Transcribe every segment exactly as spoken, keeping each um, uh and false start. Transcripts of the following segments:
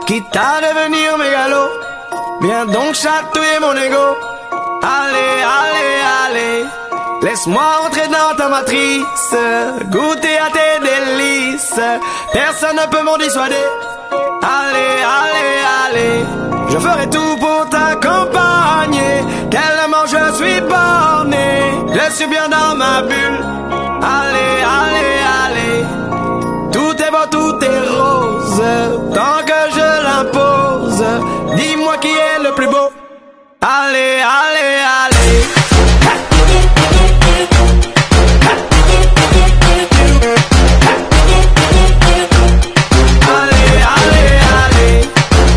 quitte à devenir mégalo. Viens donc chatouiller mon ego. Allez, allez, allez, laisse-moi entrer dans ta matrice, goûter à tes délices. Personne ne peut m'en dissuader. Allez, allez, allez, je ferai tout pour t'accompagner. Tellement je suis borné, je suis bien dans ma bulle. Allez, allez, allez, tout est beau, tout est rose, tant que je l'impose. Dis-moi qui est le plus beau. Allez, allez, allez. Allez, allez, allez.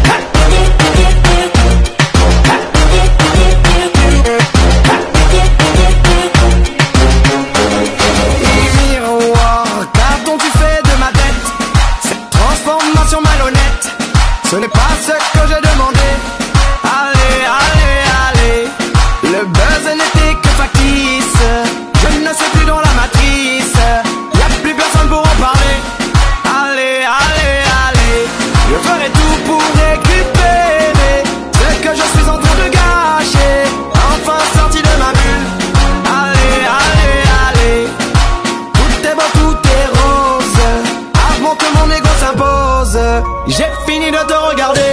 Et miroir, qu'as-tu fait de ma tête? Cette transformation malhonnête, ce n'est pas ce que j'ai demandé. Le buzz n'était que factice, je ne suis plus dans la matrice, y'a plus personne pour en parler. Allez, allez, allez, je ferai tout pour récupérer ce que je suis en train de gâcher, enfin sorti de ma bulle. Allez, allez, allez, tout est beau, tout est rose, avant que mon ego s'impose. J'ai fini de te regarder.